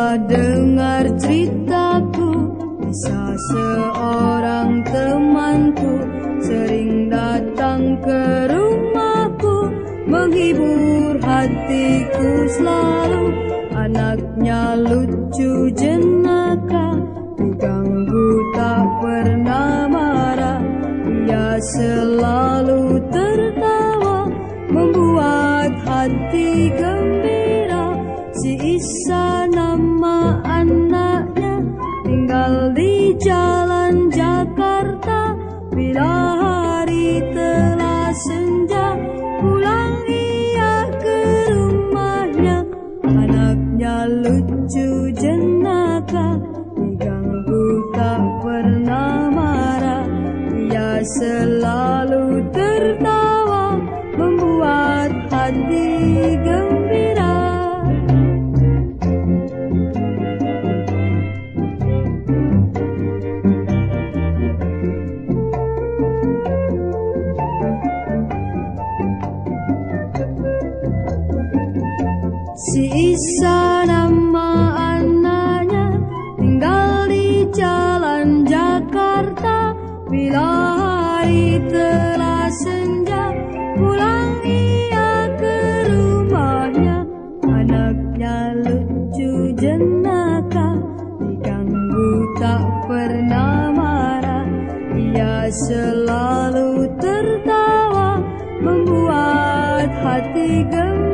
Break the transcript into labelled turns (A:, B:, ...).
A: Setelah dengar ceritaku, kisah seorang temanku sering datang ke rumahku, menghibur hatiku selalu. Anaknya lucu jenaka, diganggu tak pernah marah. Ia selalu tertawa, membuat hati gembira. Si Isa nama anaknya, tinggal di jalan Jakarta. Bila hari telah senja, pulang ia ke rumahnya. Anaknya lucu jenaka, diganggu tak pernah marah. Ia selalu tertawa, membuat hati gembira. Si Isa nama anaknya, tinggal di jalan Jakarta. Bila hari telah senja, pulang ia ke rumahnya. Anaknya lucu jenaka, diganggu tak pernah marah. Ia selalu tertawa, membuat hati gembira.